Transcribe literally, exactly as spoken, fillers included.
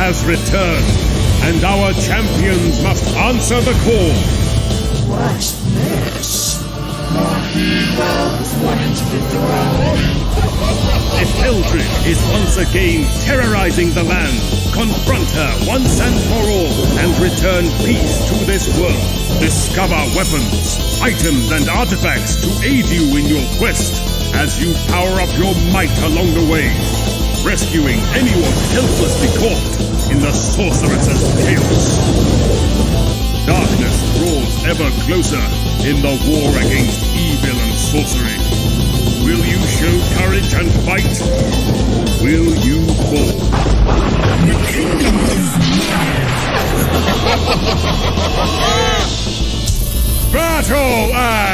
has returned, and our champions must answer the call. What's this? More heroes wanting to be thrown. If Eldred is once again terrorizing the land, confront her once and for all and return peace to this world. Discover weapons, items, and artifacts to aid you in your quest as you power up your might along the way, rescuing anyone helplessly caught in the sorceress's chaos. Darkness draws ever closer in the war against evil and sorcery. Will you show courage and fight? Or will you fall? The kingdom is Battle Axe!